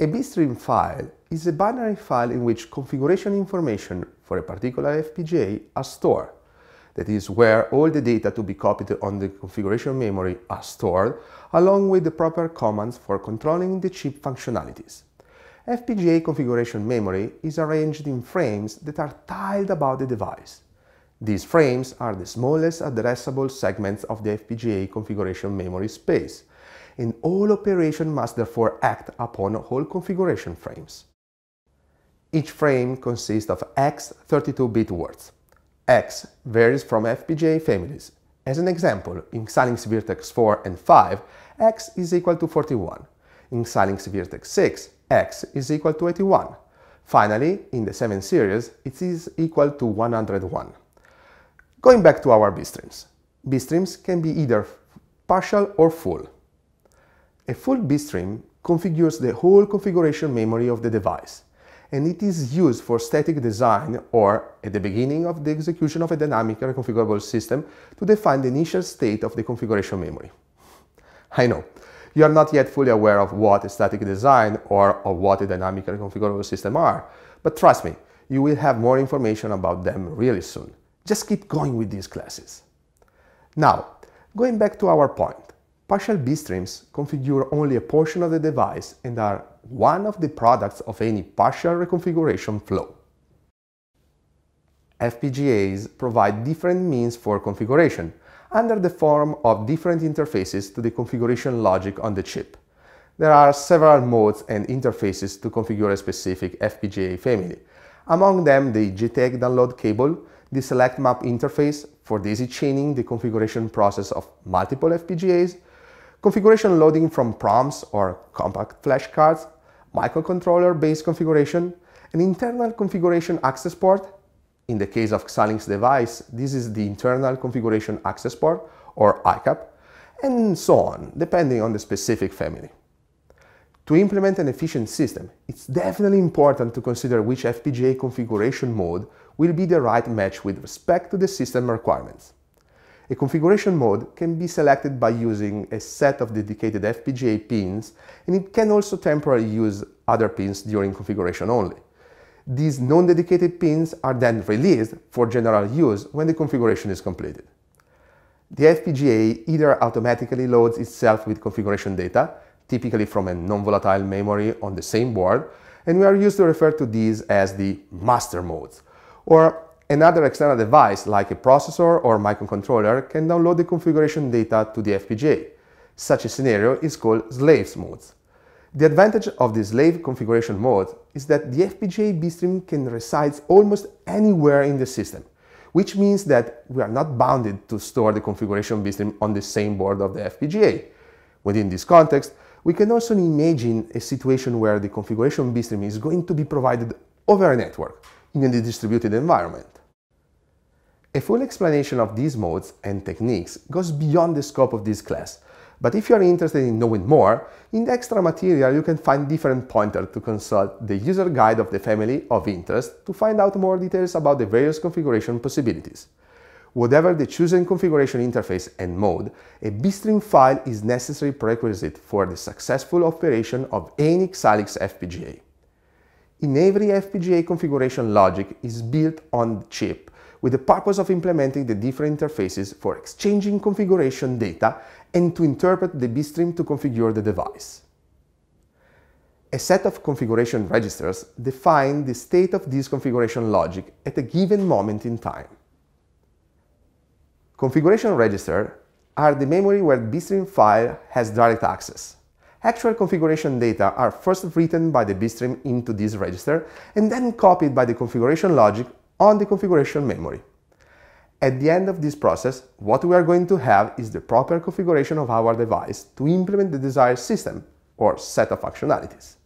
A bitstream file is a binary file in which configuration information for a particular FPGA are stored. That is, where all the data to be copied on the configuration memory are stored, along with the proper commands for controlling the chip functionalities. FPGA configuration memory is arranged in frames that are tiled about the device. These frames are the smallest addressable segments of the FPGA configuration memory space, and all operation must therefore act upon all configuration frames. Each frame consists of X 32-bit words. X varies from FPGA families. As an example, in Xilinx Virtex 4 and 5, X is equal to 41. In Xilinx Virtex 6, X is equal to 81. Finally, in the 7 series, it is equal to 101. Going back to our bitstreams. Bitstreams can be either partial or full. A full bitstream configures the whole configuration memory of the device, and it is used for static design or, at the beginning of the execution of a dynamic reconfigurable system, to define the initial state of the configuration memory. I know, you are not yet fully aware of what a static design or of what a dynamic reconfigurable system are, but trust me, you will have more information about them really soon. Just keep going with these classes. Now, going back to our point. Partial bitstreams configure only a portion of the device and are one of the products of any partial reconfiguration flow. FPGAs provide different means for configuration, under the form of different interfaces to the configuration logic on the chip. There are several modes and interfaces to configure a specific FPGA family. Among them, the JTAG download cable, the select map interface for daisy chaining the configuration process of multiple FPGAs, configuration loading from PROMs or compact flash cards, microcontroller-based configuration, an internal configuration access port. In the case of Xilinx device, this is the internal configuration access port, or ICAP, and so on, depending on the specific family. To implement an efficient system, it's definitely important to consider which FPGA configuration mode will be the right match with respect to the system requirements. A configuration mode can be selected by using a set of dedicated FPGA pins, and it can also temporarily use other pins during configuration only. These non-dedicated pins are then released for general use when the configuration is completed. The FPGA either automatically loads itself with configuration data, typically from a non-volatile memory on the same board, and we are used to refer to these as the master modes, or another external device like a processor or microcontroller can download the configuration data to the FPGA. Such a scenario is called slave modes. The advantage of the slave configuration mode is that the FPGA bitstream can reside almost anywhere in the system, which means that we are not bounded to store the configuration bitstream on the same board of the FPGA. Within this context, we can also imagine a situation where the configuration bitstream is going to be provided over a network in a distributed environment. A full explanation of these modes and techniques goes beyond the scope of this class, but if you are interested in knowing more, in the extra material you can find different pointers to consult the user guide of the family of interest to find out more details about the various configuration possibilities. Whatever the chosen configuration interface and mode, a bitstream file is necessary prerequisite for the successful operation of any Xilinx FPGA. In every FPGA configuration logic is built on the chip with the purpose of implementing the different interfaces for exchanging configuration data and to interpret the bitstream to configure the device. A set of configuration registers define the state of this configuration logic at a given moment in time. Configuration registers are the memory where the bitstream file has direct access. Actual configuration data are first written by the bitstream into this register and then copied by the configuration logic on the configuration memory. At the end of this process, what we are going to have is the proper configuration of our device to implement the desired system or set of functionalities.